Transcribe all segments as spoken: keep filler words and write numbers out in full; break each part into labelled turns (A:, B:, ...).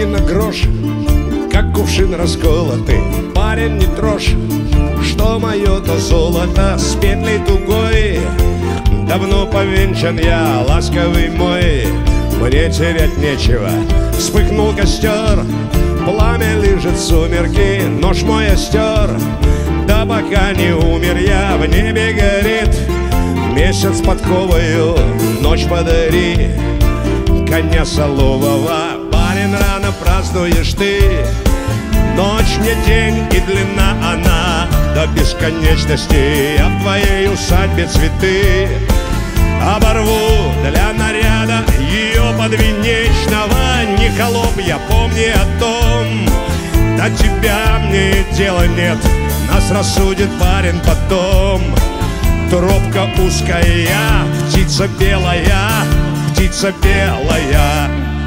A: ни на грош, как кувшин расколотый. Парень, не трожь, что мое, то золото с петлей тугой. Давно повенчан я, ласковый мой, мне терять нечего. Вспыхнул костер, пламя лижет сумерки, нож мой я стер. Да пока не умер я, в небе горит месяц подковою, ночь подари коня солового. Барин, рано празднуешь ты, ночь мне день и длина она до бесконечности. Я в твоей усадьбе цветы оборву для наряда ее подвенечного. Не холоп, я помни о том, до тебя мне дела нет, нас рассудит парень потом. Тропка узкая, птица белая, птица белая.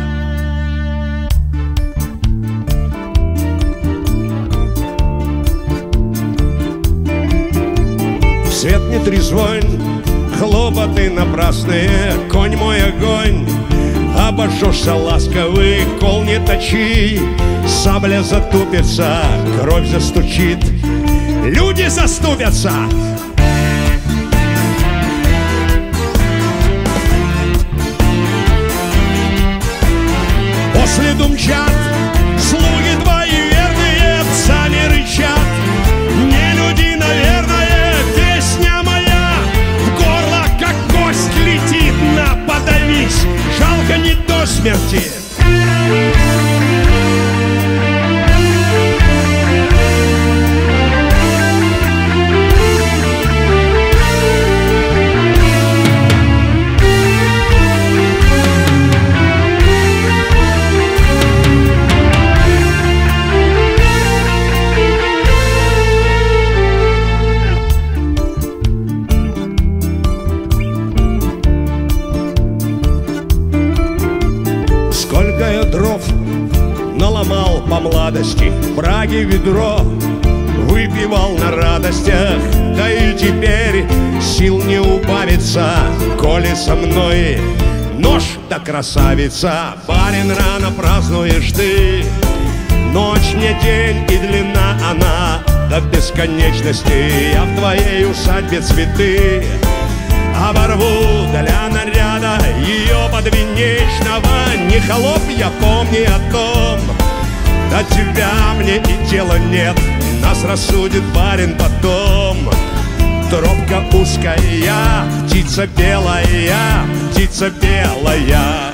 A: Свет не трезвонь, хлопоты напрасные, конь мой огонь. Обожжешься, ласковый, кол не точи, сабля затупится, кровь застучит, люди заступятся. По следу мчат слуги твои верные, сами рычат. Не люди, наверное, песня моя в горло, как кость летит. На, подавись, жалко не до смерти. Сколько я дров наломал по младости, браги ведро выпивал на радостях. Да и теперь сил не убавится, коли со мной нож да красавица. Барин, рано празднуешь ты, ночь мне день и длина она до бесконечности. Я в твоей усадьбе цветы оборву для наряда ее подвенечного. Не холоп, я помни о том, до тебя мне и дела нет, нас рассудит барин потом. Тропка узкая, птица белая, птица белая.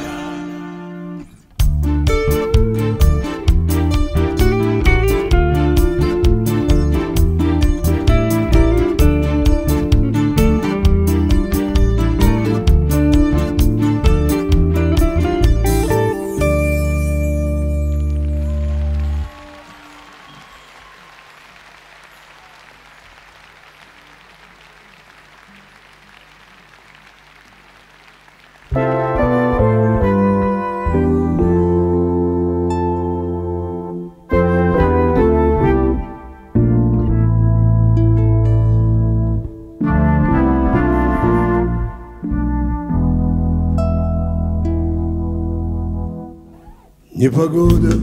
A: Непогода,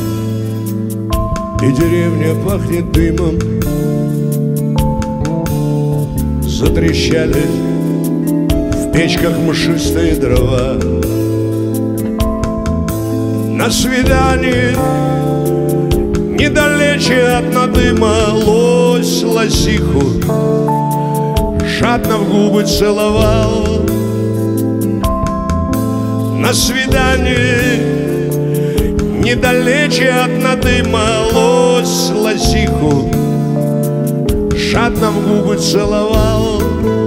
A: и деревня пахнет дымом. Затрещали в печках мшистые дрова. На свидании недалече от надыма лось лосиху жадно в губы целовал. На свидании недалече от надыма лось лосиху жадно в губы целовал.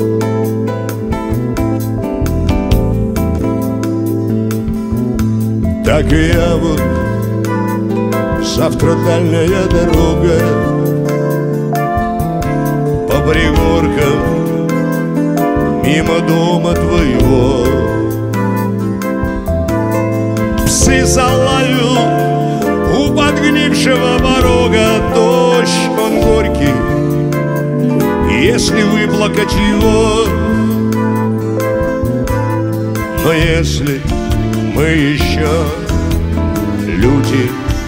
A: Так и я вот, завтра дальняя дорога по пригоркам мимо дома твоего. Псы залают у подгнившего порога, дождь он горький, если выплакать его. Но если мы еще люди.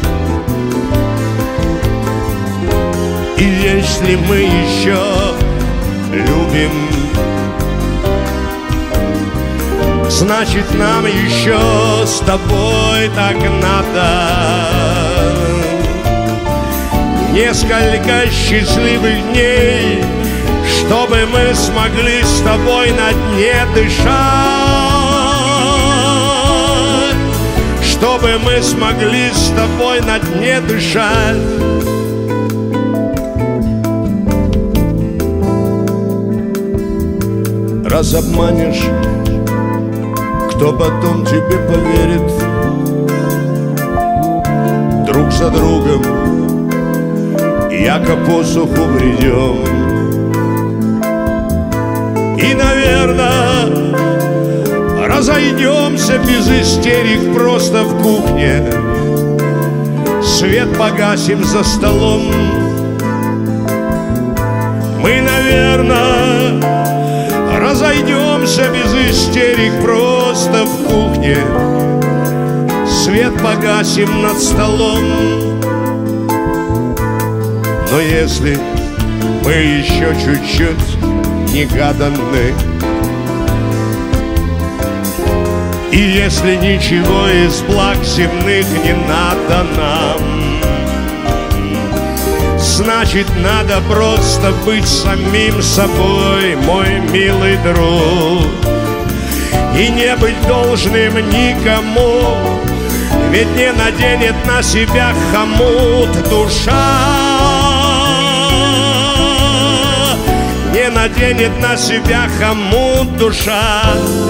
A: И если мы еще любим, значит, нам еще с тобой так надо. Несколько счастливых дней, чтобы мы смогли с тобой на дне дышать, чтобы мы смогли с тобой на дне дышать. Раз обманешь, кто потом тебе поверит? Друг за другом яко посуху бредем. И, наверное, разойдемся без истерик просто в кухне. Свет погасим за столом. Мы, наверное, разойдемся без истерик просто в кухне. Свет погасим над столом. Но если мы еще чуть-чуть негаданы, и если ничего из благ земных не надо нам, значит, надо просто быть самим собой, мой милый друг, и не быть должным никому, ведь не наденет на себя хомут душа, не наденет на себя хомут душа.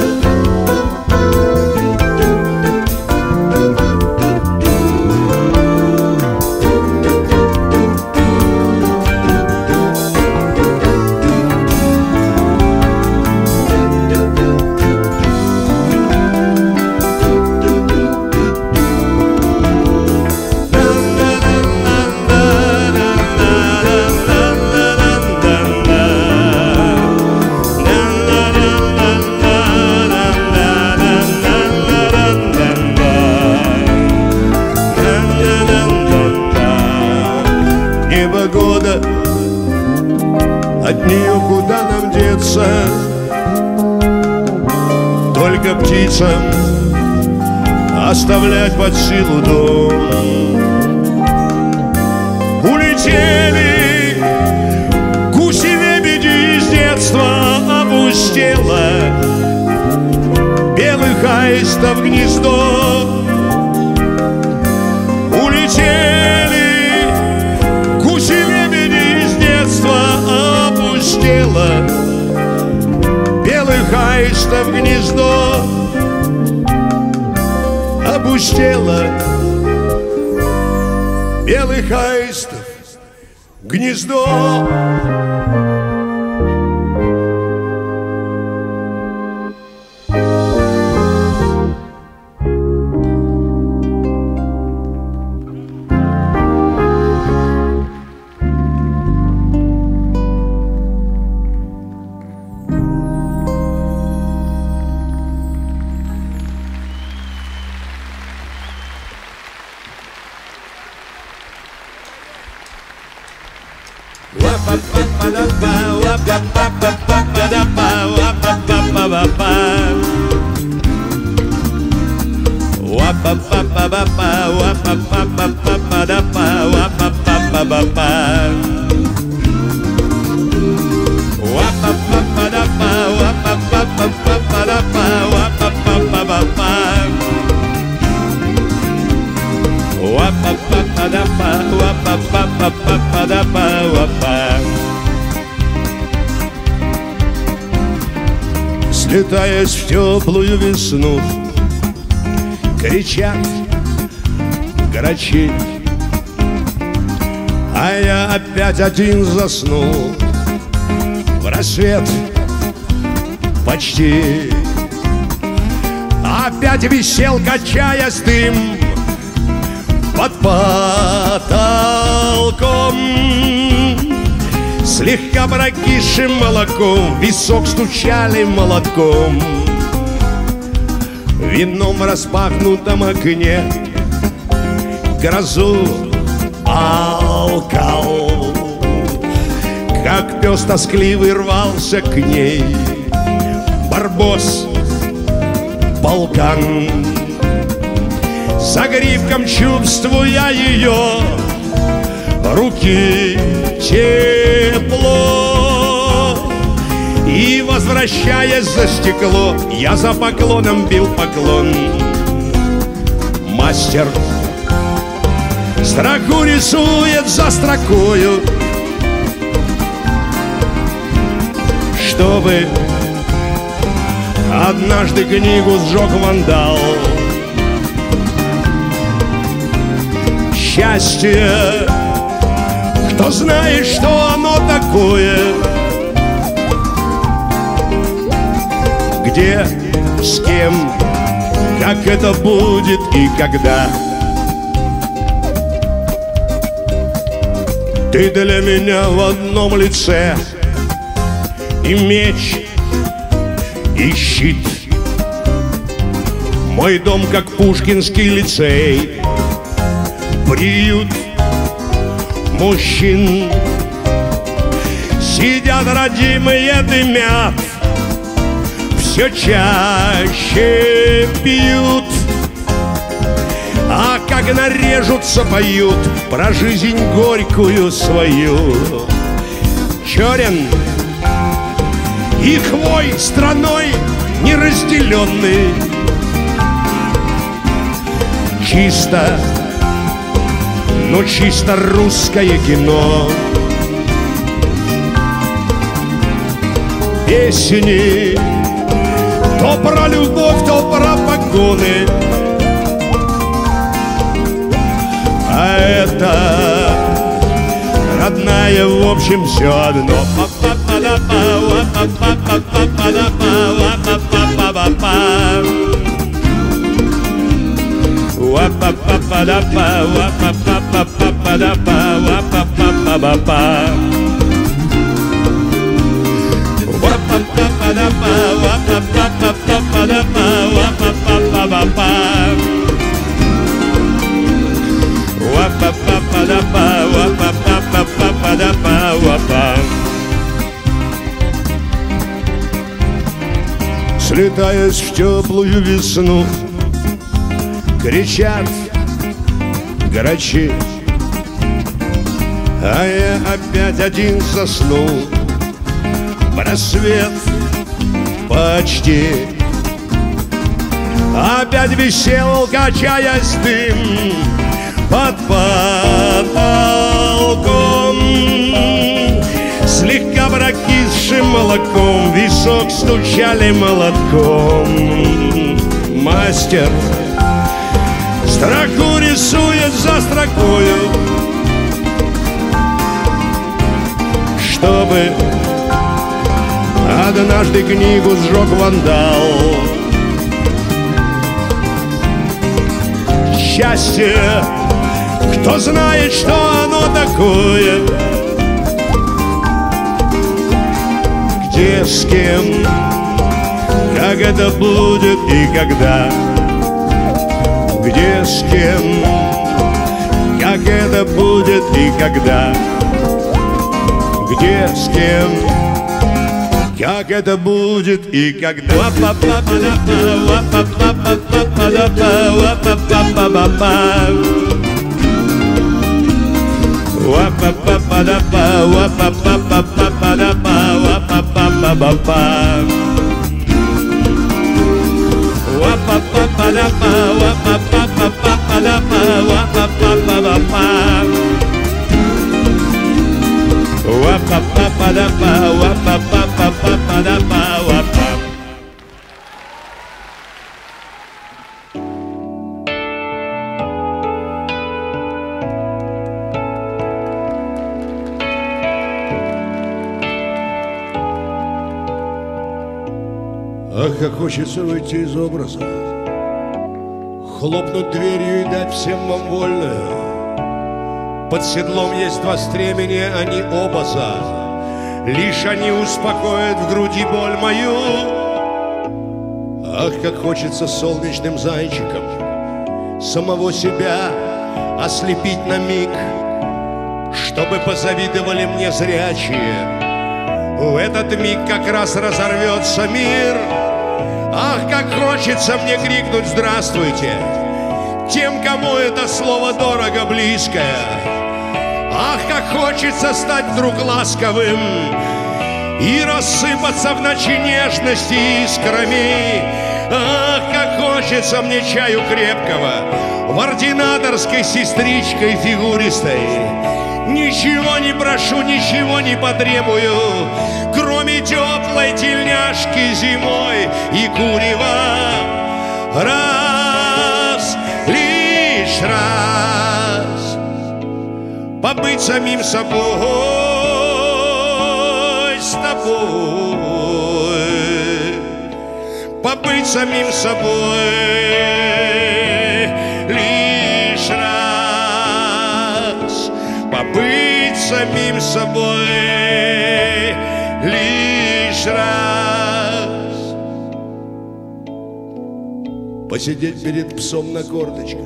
A: Непогода, от нее куда нам деться? Только птицам оставлять под силу дом. Улетели гуси-лебеди из детства, опустела белых аистов гнездо. Улетели гуси-лебеди из детства, опустела белых аистов гнездо. Опустела белых аистов гнездо. Слетаясь в теплую весну, кричат грачи, а я опять один заснул в рассвет почти. Опять висел, качаясь, дым под потолком. Слегка прокисшим молоком в висок стучали молотком. В винном распахнутом окне грозу алкал. Как пес тоскливый рвался к ней Барбос полкан. Загривком чувствуя ее руки тепло, и, возвращаясь за стекло, я за поклоном бил поклон. Мастер строку рисует за строкою, чтобы однажды книгу сжег вандал. Счастье, кто знает, что оно такое, где, с кем, как это будет и когда. Ты для меня в одном лице и меч, и щит. Мой дом, как Пушкинский лицей, приют мужчин. Сидят родимые, дымят, все чаще пьют, а как нарежутся, поют про жизнь горькую свою. Черен и хвой страной неразделенный, чисто, но чисто русское кино. Песни то про любовь, то про погоны, а это родная, в общем, все одно. Слетаясь в теплую весну, кричат грачи, а я опять один заснул. Просвет почти, опять висел, качаясь, дым под потолком. Слегка прокисшим молоком висок стучали молотком. Мастер строку рисует за строкою, чтобы однажды книгу сжег вандал. Счастье, кто знает, что оно такое, где, с кем, как это будет и когда. Где, с кем, как это будет и когда. Где, с кем, как это будет и когда. Ах, как хочется выйти из образа, хлопнуть дверью и дать всем вам вольную. Под седлом есть два стремени, они оба за. Лишь они успокоят в груди боль мою. Ах, как хочется солнечным зайчиком самого себя ослепить на миг, чтобы позавидовали мне зрячие. В этот миг как раз разорвется мир. Ах, как хочется мне крикнуть «Здравствуйте» тем, кому это слово дорого, близкое. Ах, как хочется стать вдруг ласковым и рассыпаться в ночи нежности искрами. Ах, как хочется мне чаю крепкого в ординаторской сестричкой фигуристой. Ничего не прошу, ничего не потребую, кроме теплой тельняшки зимой и курева. Раз, лишь раз побыть самим собой, с тобой, побыть самим собой лишь раз, побыть самим собой лишь раз, посидеть перед псом на корточках,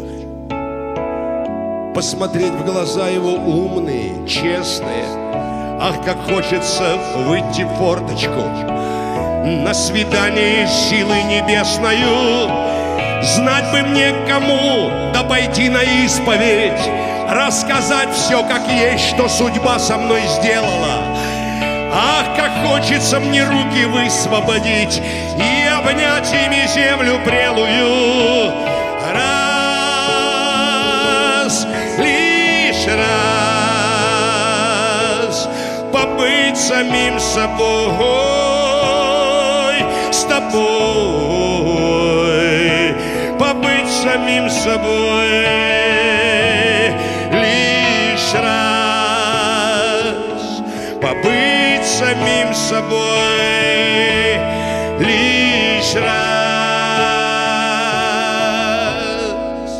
A: посмотреть в глаза его умные, честные. Ах, как хочется выйти в форточку на свидание с силой небесною. Знать бы мне кому, да пойти на исповедь, рассказать все как есть, что судьба со мной сделала. Ах, как хочется мне руки высвободить и обнять ими землю прелую. Раз, лишь раз побыть самим собой, с тобой, побыть самим собой лишь раз, побыть самим собой лишь раз.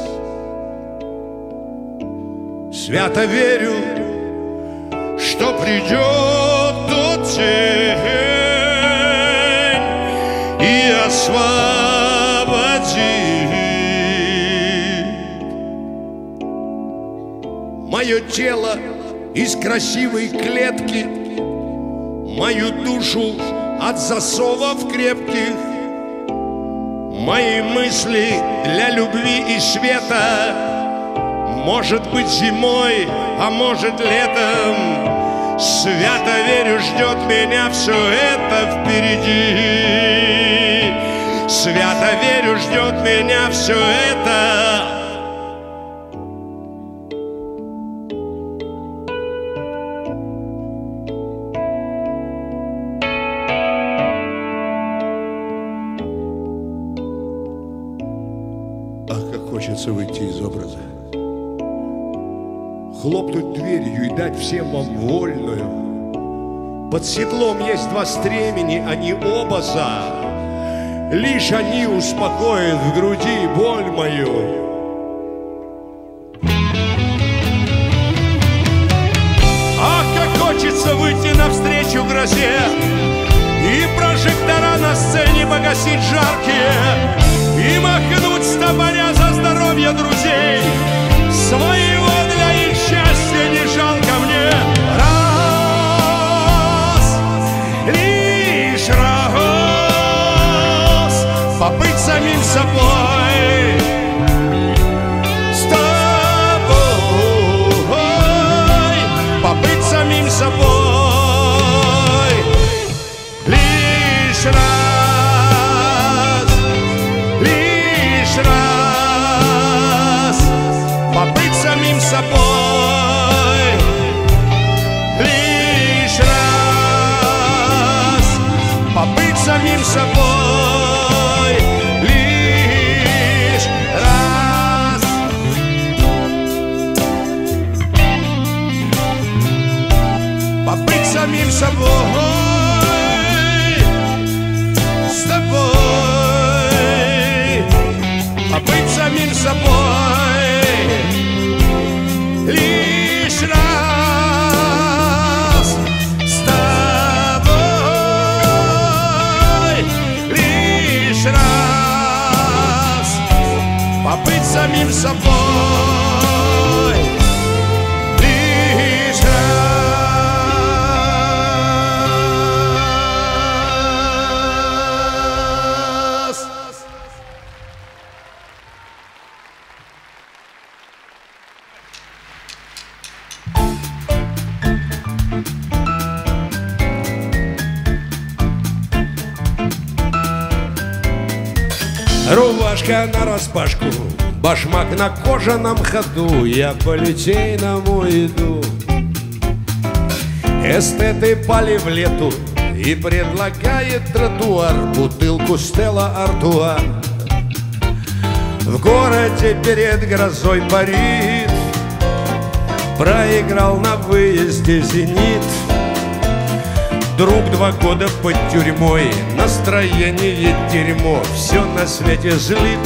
A: Свято верю, что придет тот день и освободит мое тело из красивой клетки, мою душу от засовов крепких, мои мысли для любви и света. Может быть зимой, а может летом. Свято верю, ждет меня все это впереди. Свято верю, ждет меня все это. Ах, как хочется выйти из образа, хлопнуть дверью и дать всем вам вольную. Под седлом есть два стремени, они оба за. Лишь они успокоят в груди боль мою. Ах, как хочется выйти навстречу грозе и прожектора на сцене погасить жаркие, и махнуть с топоря за здоровье друзей. Своего для их счастья не жалко мне. Раз, лишь раз побыть самим собой, с тобой, побыть самим собой лишь раз, лишь раз побыть самим собой лишь раз, побыть самим собой лишь раз. Побыть самим собой, с тобой, побыть самим собой лишь раз, с тобой лишь раз, побыть самим собой. Рубашка нараспашку, башмак на кожаном ходу, я по Литейному иду. Эстеты пали в лету и предлагает тротуар бутылку Стелла Артуа. В городе перед грозой парит, проиграл на выезде «Зенит». Друг два года под тюрьмой, настроение дерьмо, все на свете злит.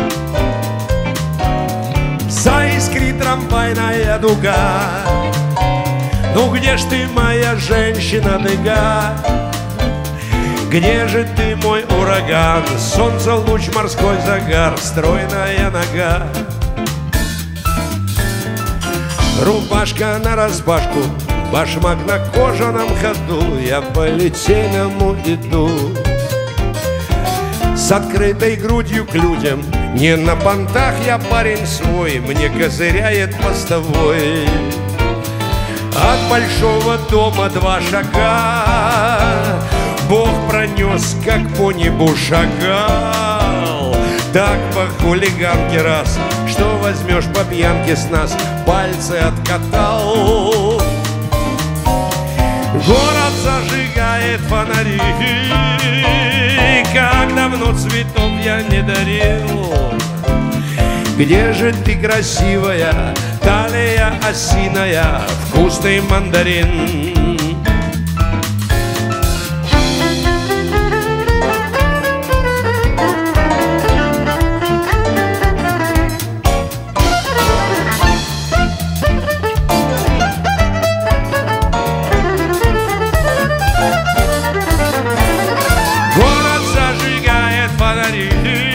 A: Заискрит трамвайная дуга, ну где ж ты, моя женщина-дыга? Где же ты, мой ураган? Солнце, луч, морской загар, стройная нога. Рубашка нараспашку, башмак на кожаном ходу, я по Литейному иду. С открытой грудью к людям, не на понтах я парень свой, мне козыряет постовой. От большого дома два шага, Бог пронес, как по небу шагал. Так по хулиганке раз, что возьмешь по пьянке с нас, пальцы откатал. Город зажигает фонари, как давно цветов я не дарил. Где же ты, красивая, талия осиная, вкусный мандарин? Город зажигает фонари,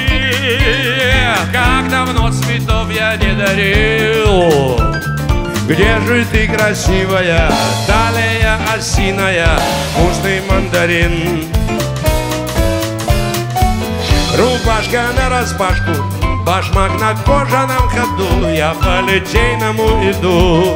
A: как давно цветов я не дарил. Где же ты, красивая, талия осиная, вкусный мандарин? Рубашка нараспашку, башмак на кожаном ходу, я по Литейному иду.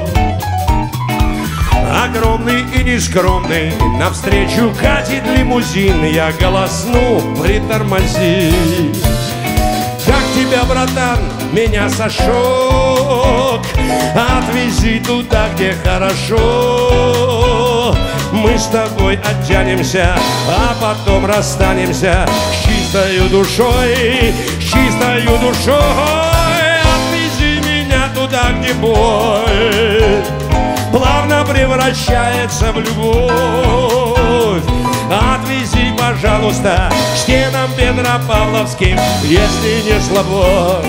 A: Огромный и нескромный, навстречу катит лимузин, я голосну, притормози. Как тебя, братан, меня сошок, отвези туда, где хорошо. Мы с тобой оттянемся, а потом расстанемся с чистою душой, с чистою душой. Отвези меня туда, где боль плавно превращается в любовь. Отвези, пожалуйста, к стенам Петропавловским, если не слабо.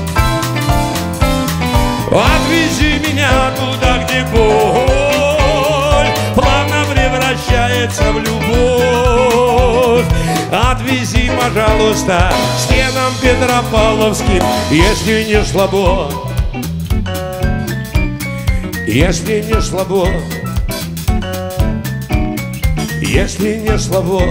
A: Отвези меня туда, где боль плавно превращается в любовь. Отвези, пожалуйста, к стенам Петропавловским, если не слабо. Если не слабо, если не слабо.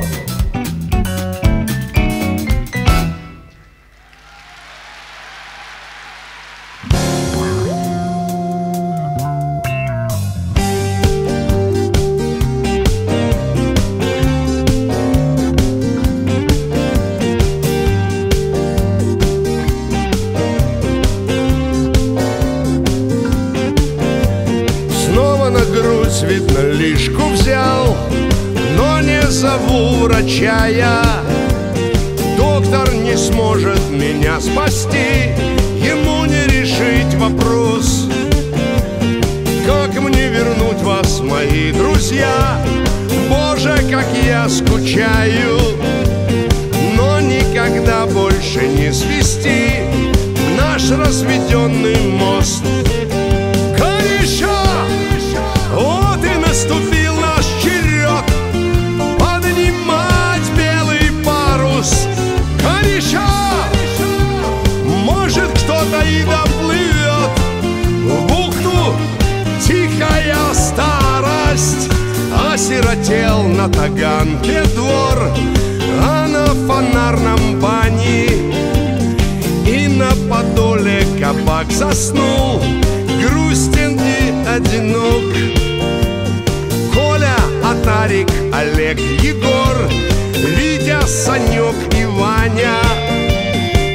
A: Видно, лишку взял, но не зову врача я. Доктор не сможет меня спасти, ему не решить вопрос. Как мне вернуть вас, мои друзья? Боже, как я скучаю, но никогда больше не свести наш разведенный мост. Кореша! Вот и наступил наш черед поднимать белый парус. Кореша! Может, кто-то и доплывет в бухту. Тихая старость, осиротел на Таганке двор, а на Фонарном бане и на Подоле кабак заснул, грустен и одинок. Коля, Атарик, Олег, Егор, Витя, Санек и Ваня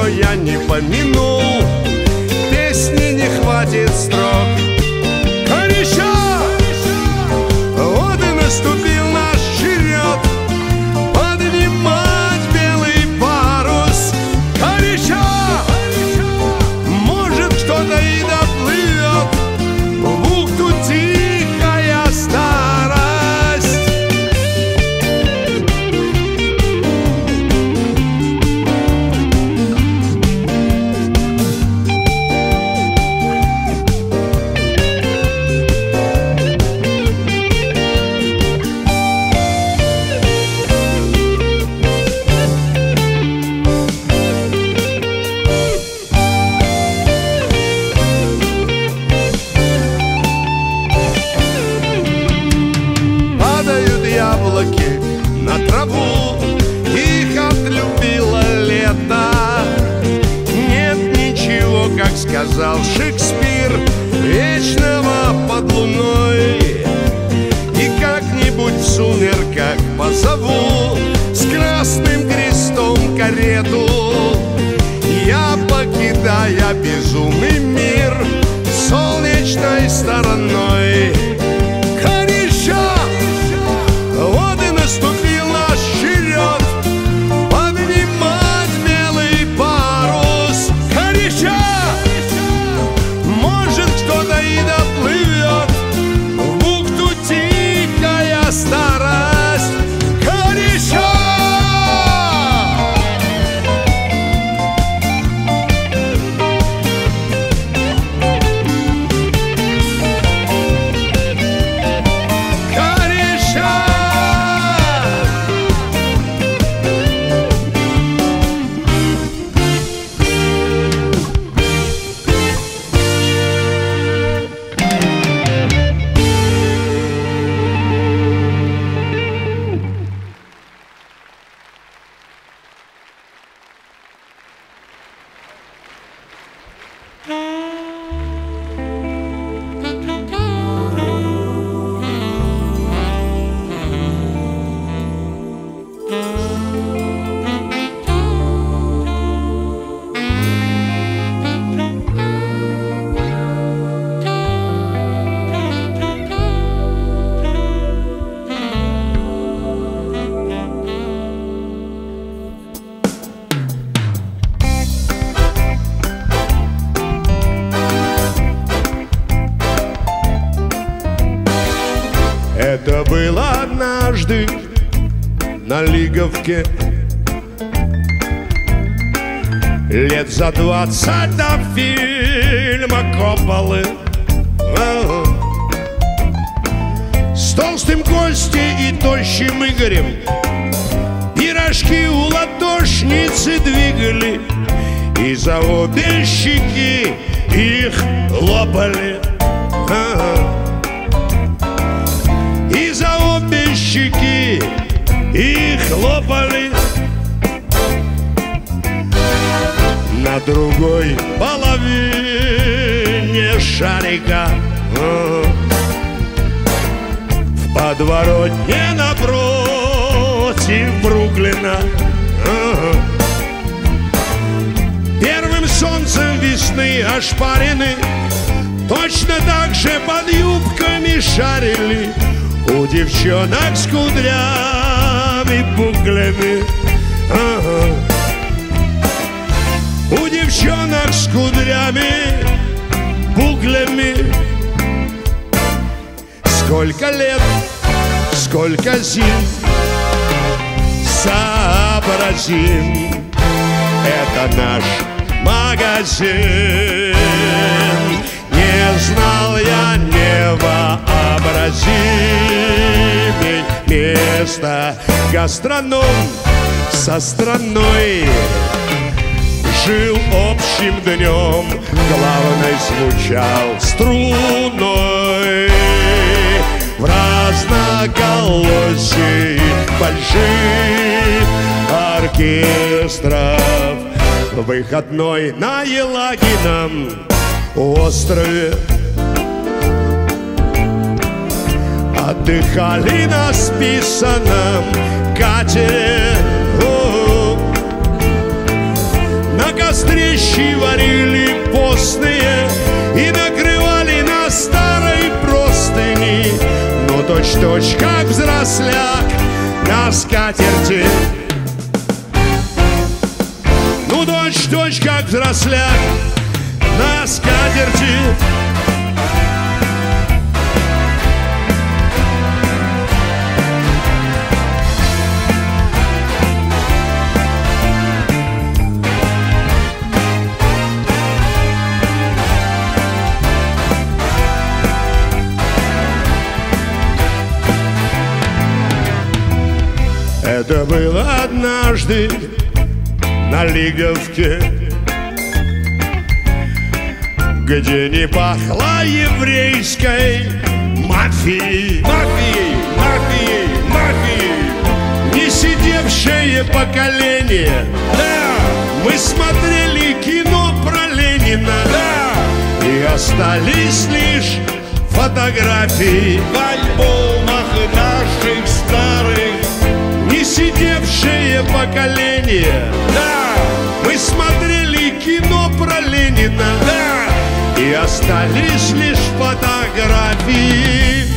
A: я не помянул, песни не хватит строк. Кореша! Вот и наступил наш черед поднимать белый парус. Кореша! Может, кто-то и доплывет в бухту тихая старость. Яблоки на траву, их отлюбило лето. Нет ничего, как сказал Шекспир, вечного под луной. И как-нибудь в сумерках позову с красным крестом карету, я, покидая безумный мир солнечной стороной. Вот и наступил наш черед поднимать белый парус. Кореша! Может, кто-то и доплывет в бухту тихая старость. Кореша! Это было однажды на Лиговке, лет за двадцать до фильма Копполы. С толстым Костей и тощим Игорем пирожки у латошницы двигали, и за обе щеки их лопали. И за обе щеки их лопали. На другой половине шарика в подворотне напротив Бруклина первым солнцем весны ошпарены точно так же под юбками шарили у девчонок с кудрями буклями. Ага. У девчонок с кудрями буклями. Сколько лет, сколько зим, сообразим, это наш магазин. Не знал я невообразимей место. Гастроном со страной жил общим днем, главной звучал струной. В разноголосии больших оркестров выходной на Елагином острове отдыхали на списанном катере. На костлявом точь-в-точь, как взросляк на скатерти. Ну, точь-в-точь, как взросляк на скатерти. Это было однажды на Лиговке, где не пахло еврейской мафией. Мафией, мафией, мафией. Не сидевшее поколение. Да, мы смотрели кино про Ленина. Да, и остались лишь фотографии в альбомах наших старых. Не сидевшее поколение. Да, мы смотрели кино про Ленина. Да, и остались лишь фотографии.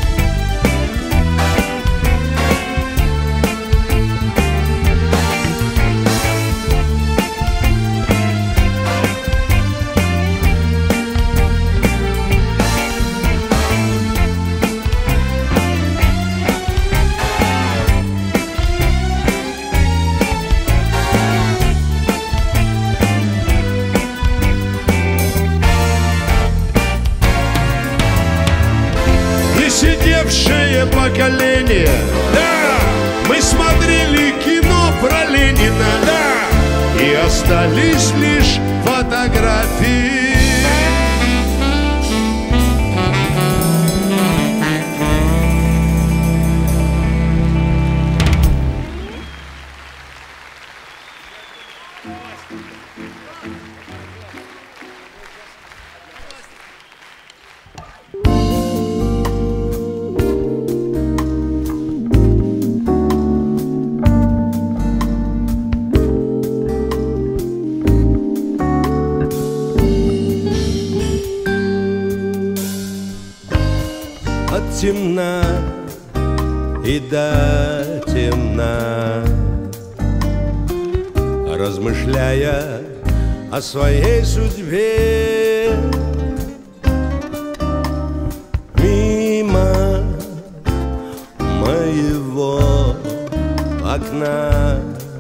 A: Сидевшее поколение. Да, мы смотрели кино про Ленина. Да, и остались лишь фотографии. От темна и до темна, размышляя о своей судьбе, мимо моего окна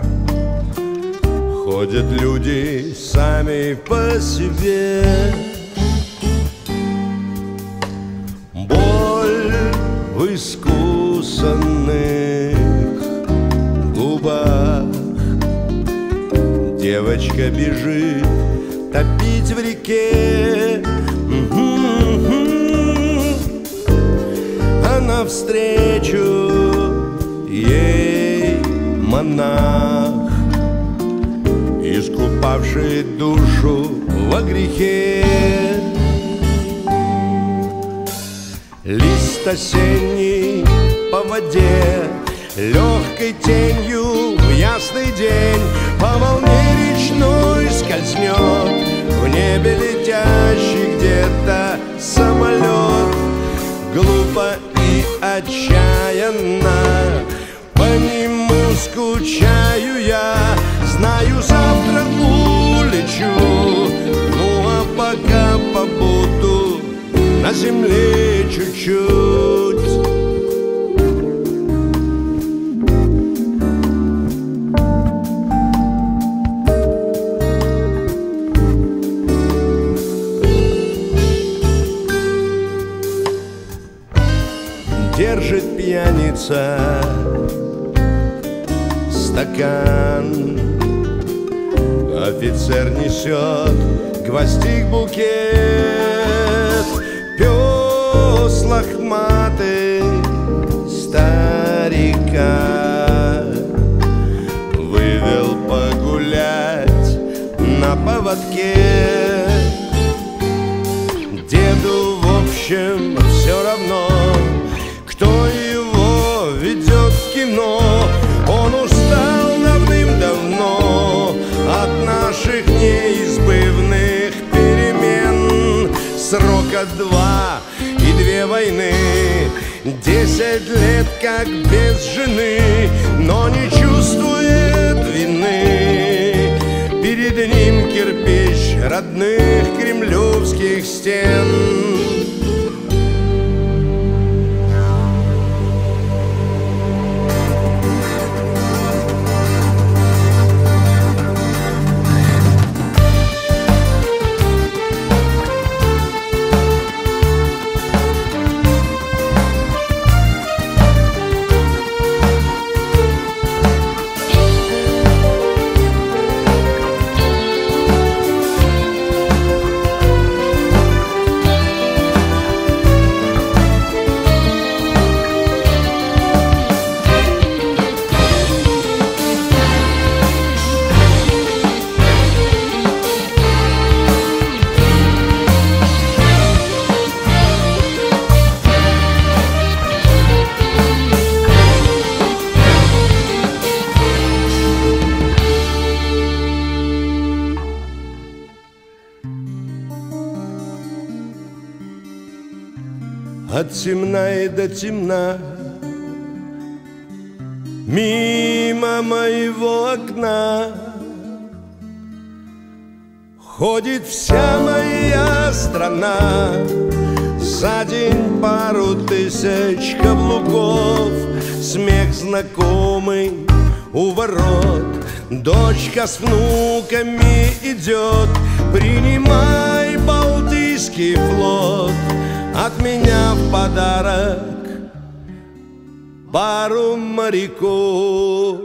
A: ходят люди сами по себе. В искусанных губах девочка бежит топить в реке, а навстречу ей монах, искупавший душу во грехе. Лист осенний по воде, легкой тенью в ясный день, по волне речной скользнет в небе летящий где-то самолет. Глупо и отчаянно по нему скучаю я, знаю, завтра улечу, ну а пока побуду на земле чуть-чуть. Держит пьяница стакан, офицер несет гвоздик букет. Пес лохматый старика вывел погулять на поводке. Деду, в общем, все равно, кто его ведет в кино. Он устал давным-давно от наших неизбывных перемен. Срока два и две войны, Десять лет как без жены, но не чувствует вины. Перед ним кирпич родных кремлевских стен.
B: От темна и до темна, мимо моего окна ходит вся моя страна. За день пару тысяч каблуков, смех знакомый у ворот. Дочка с внуками идет, принимай Балтийский флот. От меня в подарок пару моряков.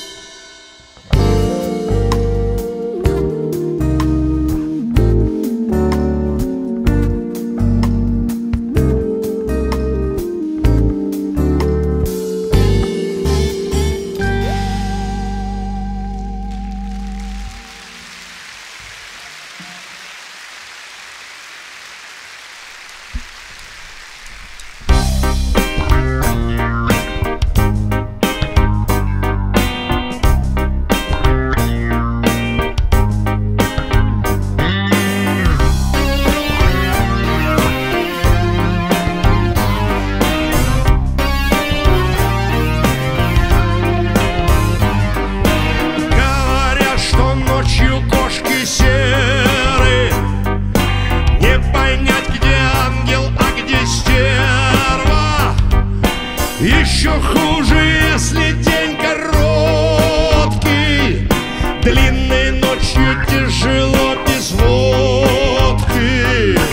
A: Еще хуже, если день короткий, длинной ночью тяжело без водки.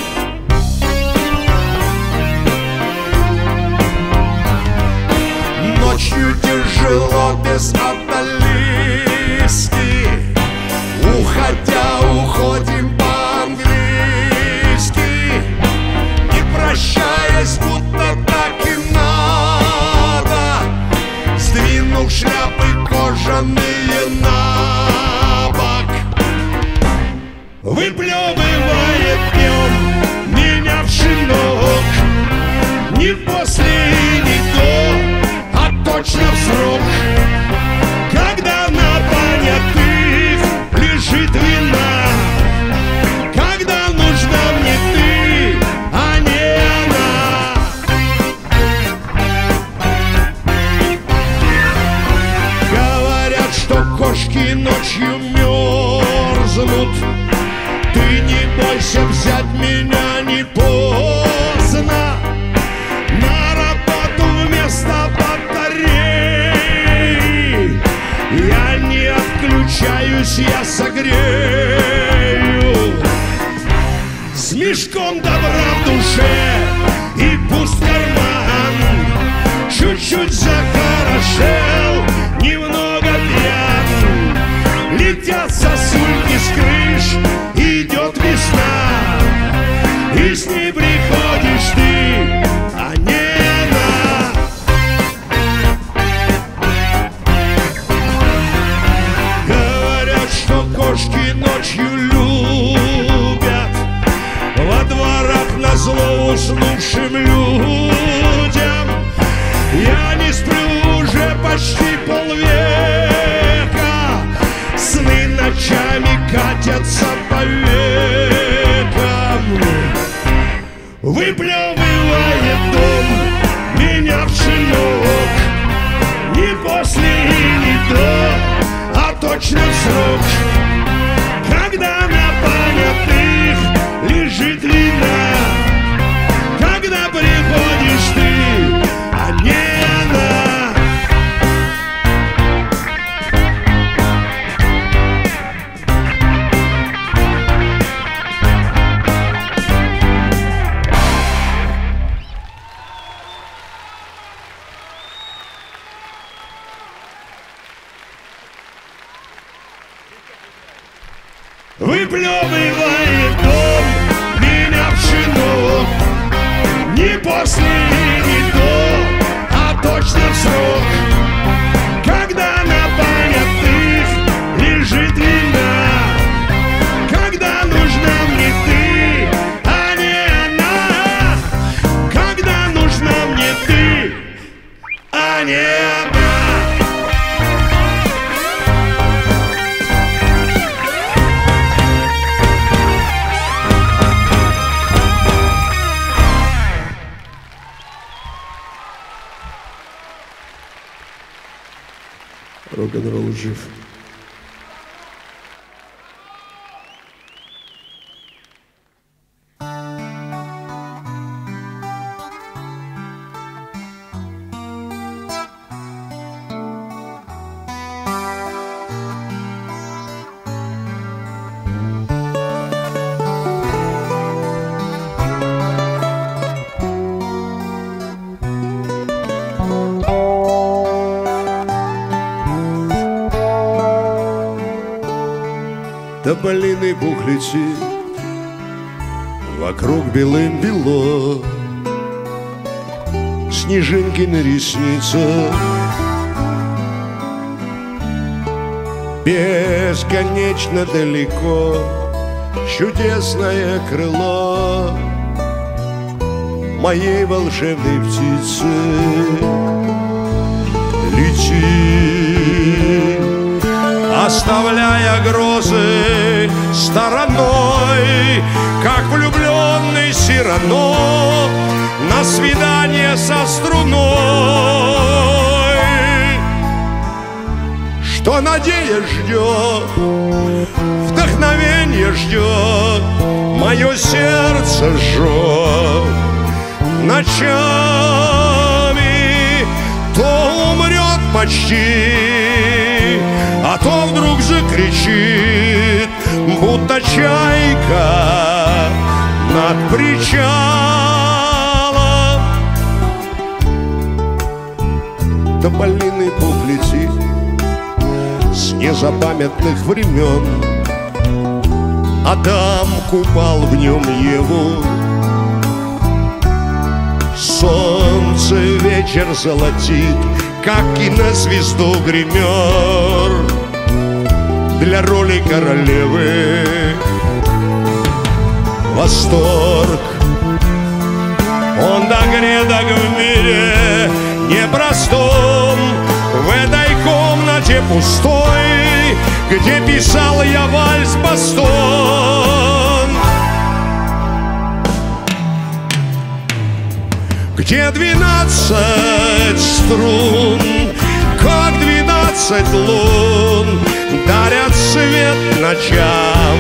A: Ночью тяжело без одолиски, уходя уходим по-английски, не прощаясь, будто так и надо, сдвинув шляпы кожаные на бок. Выплевывает днем меня в шинок, не после и не до, а точно в срок, когда на понятых лежит вина, когда нужна мне ты, а не она. Говорят, что кошки ночью мерзнут, ты не бойся взять меня, не поздно. На работу вместо батареи я не отключаюсь, я согрею. С мешком добра в душе и пуст карман, чуть-чуть захорошел, немного пьян. Летят сосульки с крыш, идет весна, и с ней приходишь ты, а не она. Говорят, что кошки ночью любят во дворах назло уснувшим людям. Я не сплю уже почти полвека, сны ночами катятся по векам. Выплевывает дом меня овчинок. Не после и не до, а точно в срок, когда на понятых лежит вина, когда приходишь ты, а не она. Выплевывает дом меня в шинок. Не после и не до, а точно в срок, когда на понятых лежит вина, когда нужна мне ты, а не она. Когда нужна мне ты, а не она.
B: Рок-н-ролл жив. Тополиный пух летит, вокруг белым-бело, снежинки на ресницах, бесконечно далеко чудесное крыло моей волшебной птицы летит, оставляя грозы стороной, как влюбленный Сирано на свидание со струной. Что надеясь ждет, вдохновение ждет, мое сердце жжет ночами, то умрет почти, а то вдруг закричит, будто чайка над причалом. Тополиный пух летит с незапамятных времен, Адам купал в нем Еву. Солнце вечер золотит, как кинозвезду гример для роли королевы. Восторг, он до грядок в мире непростом, в этой комнате пустой, где писал я вальс-бастон. Где двенадцать струн, как двенадцать лун, дарят свет ночам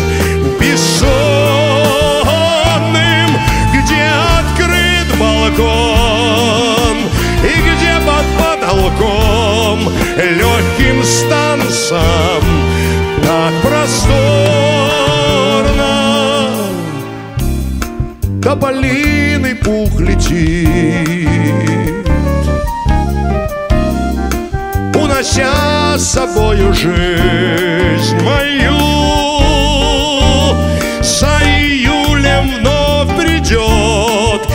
B: бессонным, где открыт балкон и где под потолком легким станцам так просторно. Тополиный пух летит, унося с собою жизнь мою. За июлем вновь придет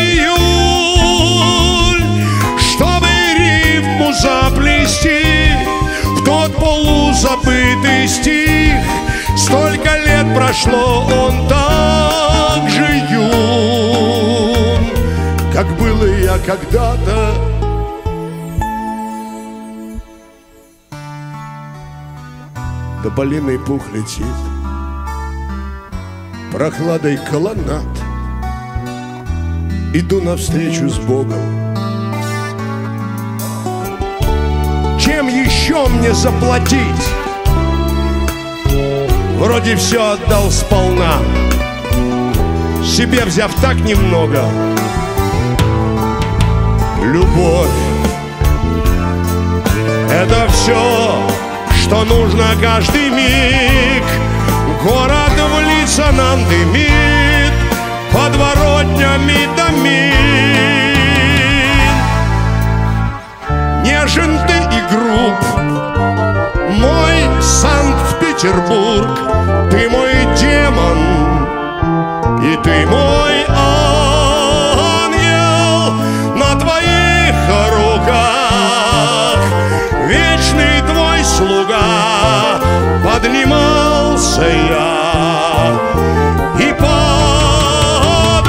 B: июль, чтобы рифму заплести в тот полузабытый стих. Столько лет прошло, он так же юн, как был и я когда-то. Тополиный пух летит, прохладой колоннад. Иду навстречу с Богом, чем еще мне заплатить? Вроде все отдал сполна, себе взяв так немного. Любовь — это все, что нужно каждый миг. Город в лица нам дымит, подворотнями томит. Нежен ты и груб, мой Санкт-Петербург. Ты мой демон, и ты мой ангел. На твоих руках вечный твой слуга. Поднимался я и падал.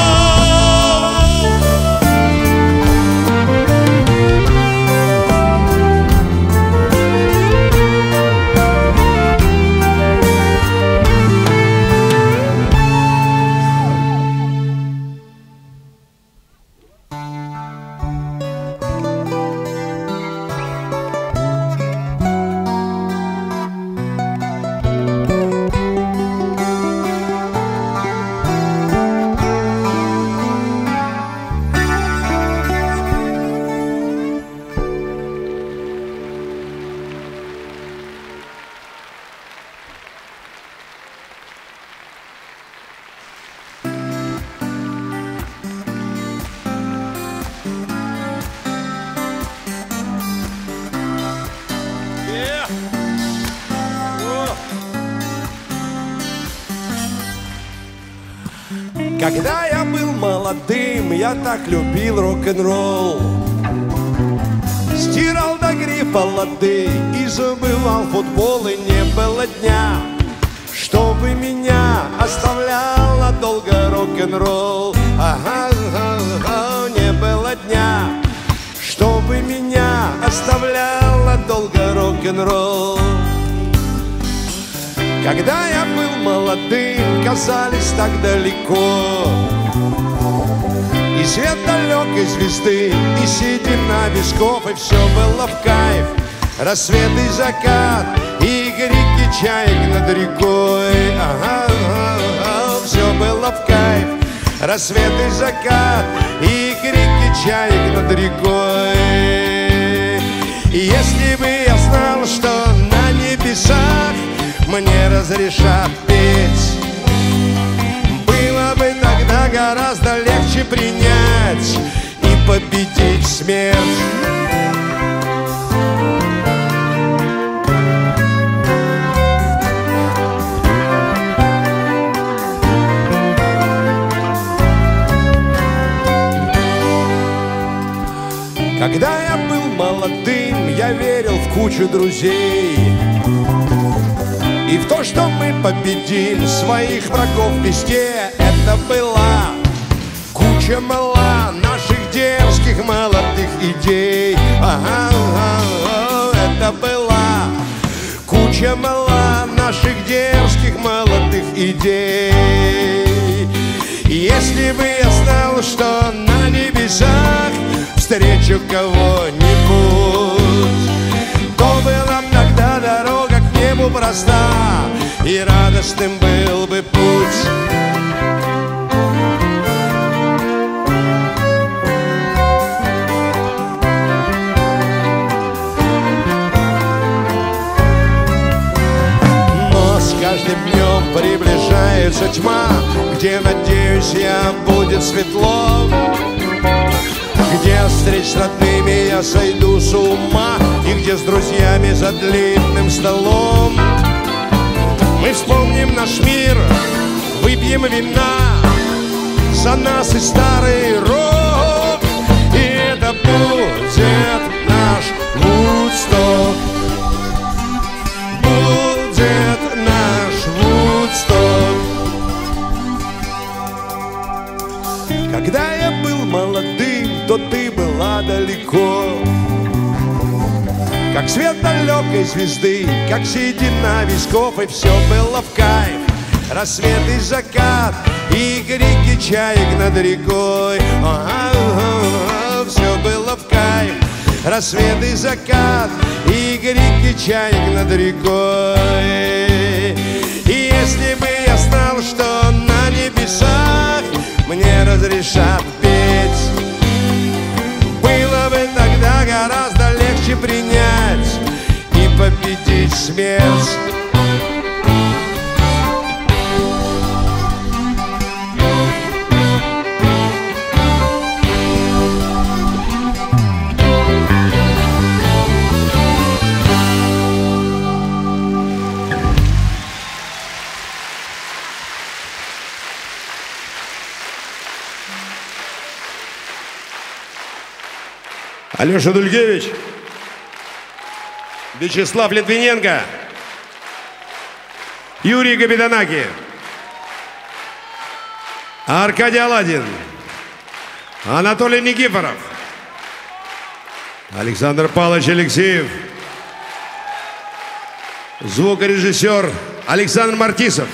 B: Когда я был молодым, я так любил рок-н-ролл. Стирал до грифа лады и забывал футбол. И не было дня, чтобы меня оставлял надолго рок-н-ролл. Ага, ага, ага, не было дня, чтобы меня оставлял надолго рок-н-ролл. Когда я был молодым, казались так далеко и свет далекой звезды, и седина висков, и все было в кайф. Рассвет и закат, и крики чаек над рекой. Ага, ага, ага, все было в кайф. Рассвет и закат, и крики чаек над рекой. И если бы я знал, что на небесах мне разрешат петь, было бы тогда гораздо легче принять и победить смерть. Когда я был молодым, я верил в кучу друзей и в то, что мы победим своих врагов везде. Это была куча мала наших дерзких молодых идей. Ага, ага, это была куча мала наших дерзких молодых идей. И если бы я знал, что на небесах встречу кого-нибудь, то была б тогда дорога к небу проста, и радостным был бы путь. Но с каждым днем приближается тьма, где, надеюсь я, будет светло, где от встреч с родными я сойду с ума, и где с друзьями за длинным столом мы вспомним наш мир, выпьем вина, за нас и старый рок. И это будет наш Вудсток, будет наш Вудсток. Когда я был молодым, то ты была далеко, как свет далекой звезды, как седина висков, и все было в кайф. Рассвет и закат, и крики чаек над рекой. А-а-а-а, все было в кайф. Рассвет и закат, и греки чайник над рекой. И если бы я знал, что на небесах мне разрешат петь, было бы тогда гораздо легче принять и победить смерть.
A: Алеша Дулькевич, Вячеслав Литвиненко, Юрий Капитанаки, Аркадий Аладдин, Анатолий Никифоров, Александр Павлович Алексеев, звукорежиссер Александр Мартисов,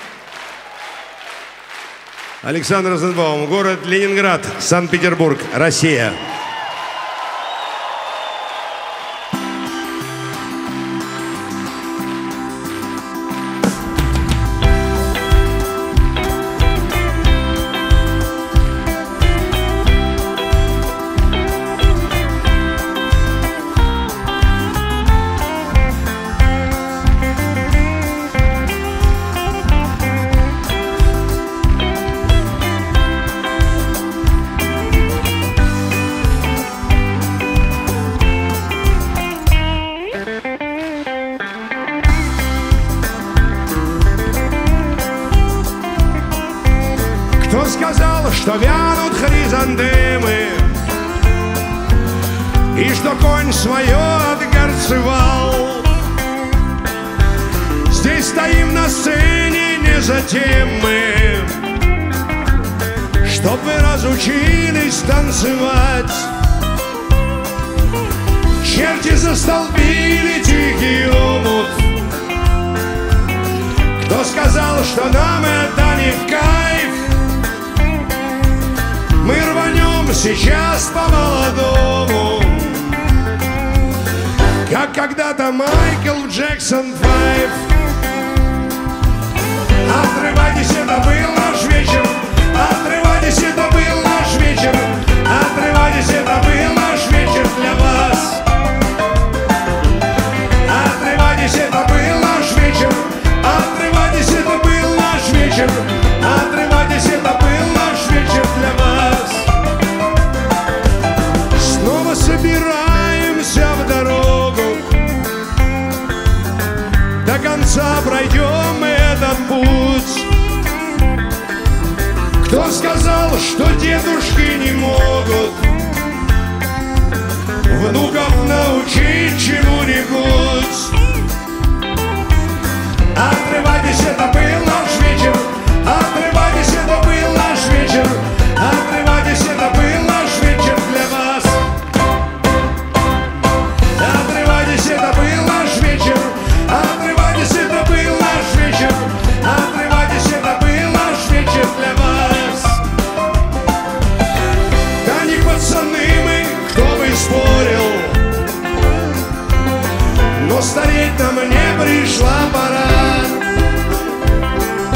A: Александр Розенбаум, город Ленинград, Санкт-Петербург, Россия.
B: Кто сказал, что вянут хризантемы, и что конь свое отгорцевал? Здесь стоим на сцене не за тем мы, чтоб вы разучились танцевать. Черти застолбили тихий омут. Кто сказал, что нам это не в кайф? Мы рванем сейчас по-молодому, как когда-то Майкл Джексон Файв. Отрывайтесь, это был наш вечер. Отрывайтесь, это был наш вечер. Отрывайтесь, это был наш вечер для вас. Отрывайтесь, это был наш вечер. Отрывайтесь, это был наш вечер. Отрывайтесь, это был наш вечер для вас. Снова собираемся в дорогу, до конца пройдем этот путь. Кто сказал, что дедушки не могут внуков научить чему-нибудь? Отрывайтесь, это был наш вечер. Отрывайтесь, это был наш вечер. Отрывайтесь, это был наш вечер для вас. Отрывайтесь, это был наш вечер. Отрывайтесь, это был наш вечер. Отрывайтесь, это был наш вечер для вас. Да не пацаны мы, кто бы спорил, но стареть нам не пришла пора.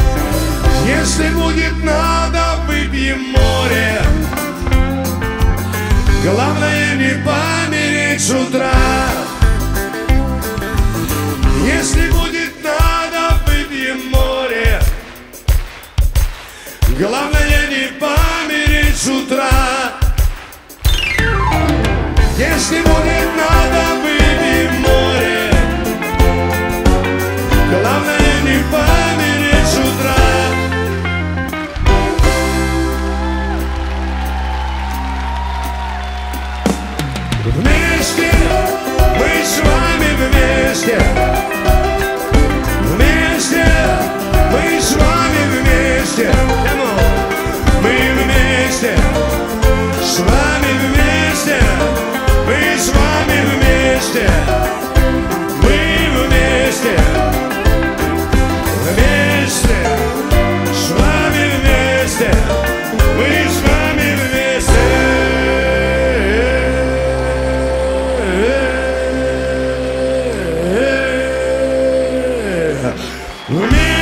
A: В мире